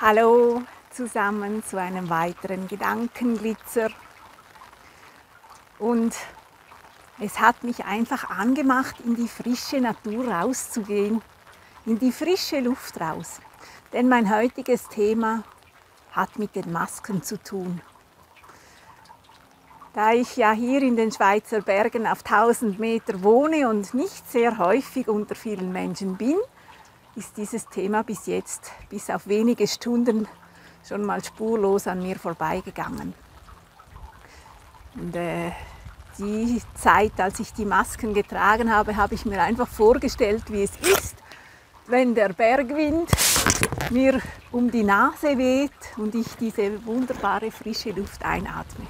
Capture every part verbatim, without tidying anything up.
Hallo zusammen zu einem weiteren Gedankenglitzer. Und es hat mich einfach angemacht, in die frische Natur rauszugehen, in die frische Luft raus. Denn mein heutiges Thema hat mit den Masken zu tun. Da ich ja hier in den Schweizer Bergen auf tausend Meter wohne und nicht sehr häufig unter vielen Menschen bin, ist dieses Thema bis jetzt, bis auf wenige Stunden, schon mal spurlos an mir vorbeigegangen. Und, äh, die Zeit, als ich die Masken getragen habe, habe ich mir einfach vorgestellt, wie es ist, wenn der Bergwind mir um die Nase weht und ich diese wunderbare frische Luft einatme.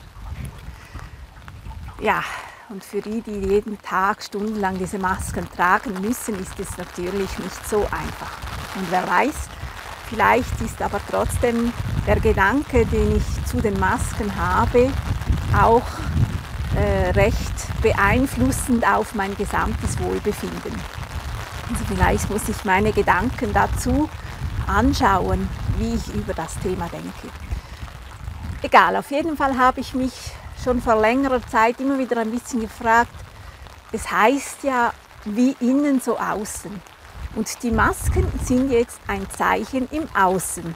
Ja, und für die, die jeden Tag stundenlang diese Masken tragen müssen, ist es natürlich nicht so einfach. Und wer weiß, vielleicht ist aber trotzdem der Gedanke, den ich zu den Masken habe, auch äh, recht beeinflussend auf mein gesamtes Wohlbefinden. Also vielleicht muss ich meine Gedanken dazu anschauen, wie ich über das Thema denke. Egal, auf jeden Fall habe ich mich schon vor längerer Zeit immer wieder ein bisschen gefragt, es heißt ja, wie innen so außen. Und die Masken sind jetzt ein Zeichen im Außen.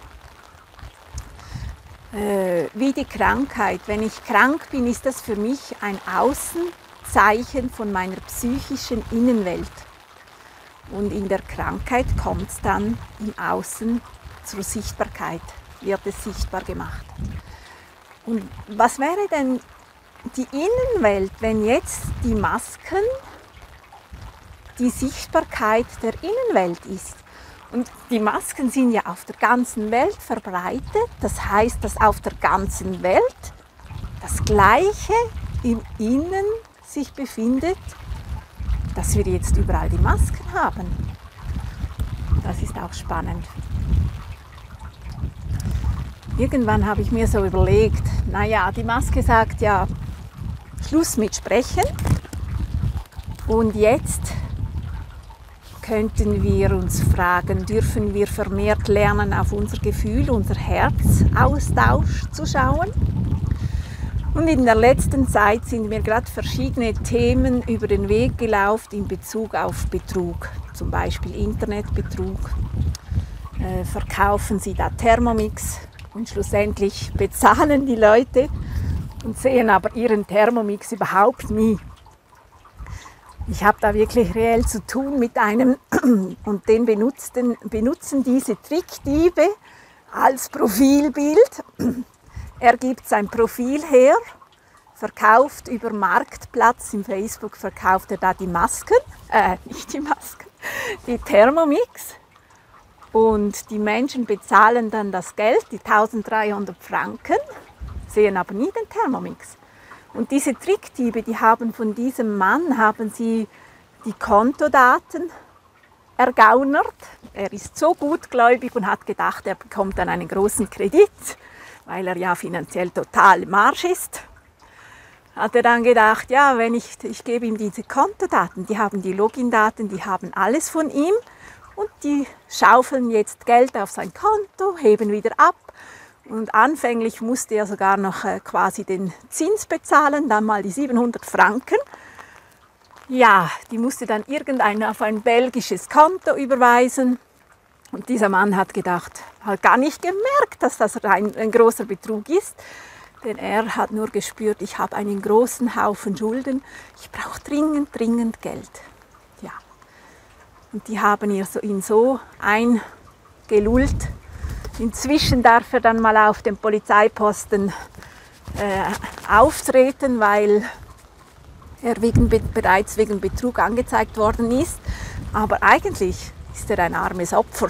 Äh, wie die Krankheit. Wenn ich krank bin, ist das für mich ein Außenzeichen von meiner psychischen Innenwelt. Und in der Krankheit kommt es dann im Außen zur Sichtbarkeit, wird es sichtbar gemacht. Und was wäre denn die Innenwelt, wenn jetzt die Masken die Sichtbarkeit der Innenwelt ist? Und die Masken sind ja auf der ganzen Welt verbreitet. Das heißt, dass auf der ganzen Welt das Gleiche im Innen sich befindet, dass wir jetzt überall die Masken haben. Das ist auch spannend. Irgendwann habe ich mir so überlegt, naja, die Maske sagt ja, Schluss mit Sprechen. Und jetzt könnten wir uns fragen, dürfen wir vermehrt lernen, auf unser Gefühl, unser Herzaustausch zu schauen? Und in der letzten Zeit sind mir gerade verschiedene Themen über den Weg gelaufen in Bezug auf Betrug, zum Beispiel Internetbetrug. Äh, verkaufen Sie da Thermomix und schlussendlich bezahlen die Leute und sehen aber ihren Thermomix überhaupt nie. Ich habe da wirklich reell zu tun mit einem und den benutzen, benutzen diese Trickdiebe als Profilbild. Er gibt sein Profil her, verkauft über Marktplatz, im Facebook verkauft er da die Masken, äh, nicht die Masken, die Thermomix. Und die Menschen bezahlen dann das Geld, die eintausenddreihundert Franken, sehen aber nie den Thermomix. Und diese Trickdiebe, die haben von diesem Mann, haben sie die Kontodaten ergaunert. Er ist so gutgläubig und hat gedacht, er bekommt dann einen großen Kredit, weil er ja finanziell total im Arsch ist. Hat er dann gedacht, ja, wenn ich, ich gebe ihm diese Kontodaten, die haben die Login-Daten, die haben alles von ihm und die schaufeln jetzt Geld auf sein Konto, heben wieder ab. Und anfänglich musste er sogar noch äh, quasi den Zins bezahlen, dann mal die siebenhundert Franken. Ja, die musste dann irgendeiner auf ein belgisches Konto überweisen. Und dieser Mann hat gedacht, hat gar nicht gemerkt, dass das ein, ein großer Betrug ist. Denn er hat nur gespürt, ich habe einen großen Haufen Schulden, ich brauche dringend, dringend Geld. Ja. Und die haben ihn so eingelullt. Inzwischen darf er dann mal auf dem Polizeiposten äh, auftreten, weil er wegen, bereits wegen Betrug angezeigt worden ist. Aber eigentlich ist er ein armes Opfer.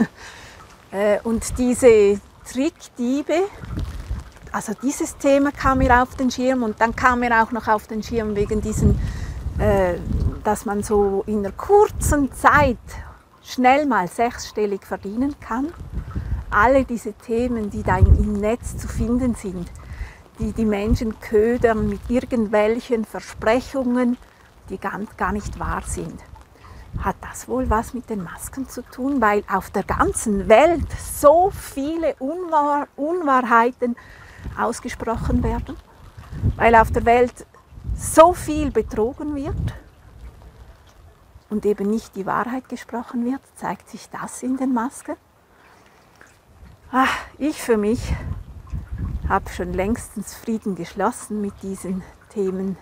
äh, und diese Trickdiebe, also dieses Thema kam mir auf den Schirm und dann kam mir auch noch auf den Schirm wegen diesen, äh, dass man so in einer kurzen Zeit schnell mal sechsstellig verdienen kann. Alle diese Themen, die da im Netz zu finden sind, die die Menschen ködern mit irgendwelchen Versprechungen, die gar, gar nicht wahr sind. Hat das wohl was mit den Masken zu tun, weil auf der ganzen Welt so viele Unwahr Unwahrheiten ausgesprochen werden? Weil auf der Welt so viel betrogen wird und eben nicht die Wahrheit gesprochen wird, zeigt sich das in den Masken? Ach, ich für mich habe schon längstens Frieden geschlossen mit diesen Themen,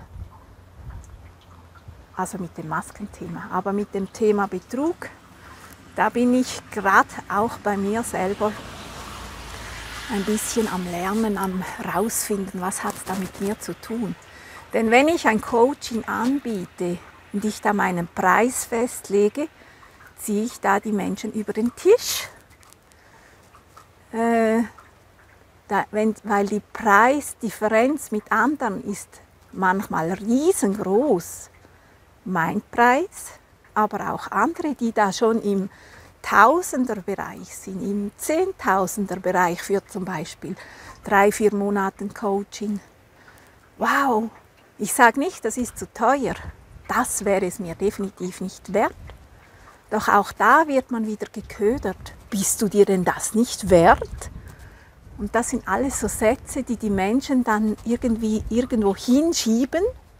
also mit dem Maskenthema. Aber mit dem Thema Betrug, da bin ich gerade auch bei mir selber ein bisschen am Lernen, am rausfinden, was hat es da mit mir zu tun. Denn wenn ich ein Coaching anbiete und ich da meinen Preis festlege, ziehe ich da die Menschen über den Tisch. Äh, da, wenn, weil die Preisdifferenz mit anderen ist manchmal riesengroß. Mein Preis, aber auch andere, die da schon im Tausenderbereich sind, im Zehntausenderbereich für zum Beispiel drei, vier Monaten Coaching. Wow, ich sage nicht, das ist zu teuer. Das wäre es mir definitiv nicht wert. Doch auch da wird man wieder geködert. Bist du dir denn das nicht wert? Und das sind alles so Sätze, die die Menschen dann irgendwie irgendwo hinschieben.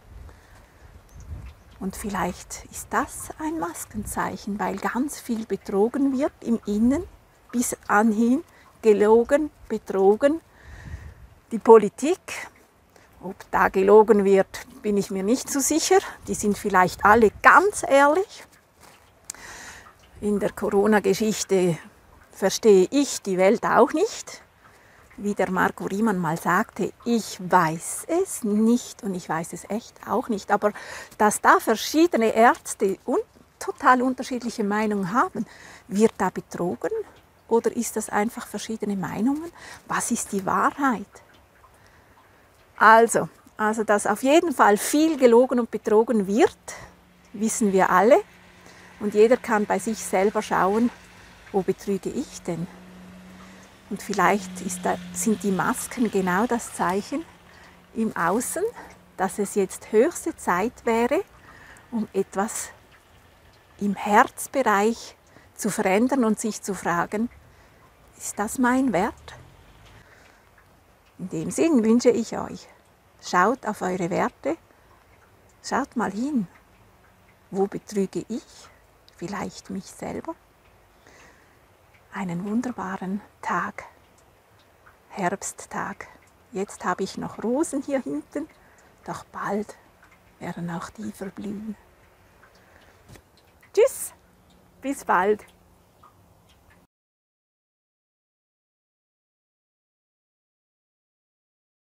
Und vielleicht ist das ein Maskenzeichen, weil ganz viel betrogen wird im Innen, bis anhin gelogen, betrogen. Die Politik, ob da gelogen wird, bin ich mir nicht so sicher. Die sind vielleicht alle ganz ehrlich. In der Corona-Geschichte verstehe ich die Welt auch nicht. Wie der Marco Riemann mal sagte, ich weiß es nicht und ich weiß es echt auch nicht. Aber dass da verschiedene Ärzte un total unterschiedliche Meinungen haben, wird da betrogen oder ist das einfach verschiedene Meinungen? Was ist die Wahrheit? Also, also dass auf jeden Fall viel gelogen und betrogen wird, wissen wir alle. Und jeder kann bei sich selber schauen, wo betrüge ich denn? Und vielleicht ist da, sind die Masken genau das Zeichen im Außen, dass es jetzt höchste Zeit wäre, um etwas im Herzbereich zu verändern und sich zu fragen, ist das mein Wert? In dem Sinn wünsche ich euch, schaut auf eure Werte, schaut mal hin, wo betrüge ich, vielleicht mich selber? Einen wunderbaren Tag, Herbsttag. Jetzt habe ich noch Rosen hier hinten, doch bald werden auch die verblühen. Tschüss, bis bald.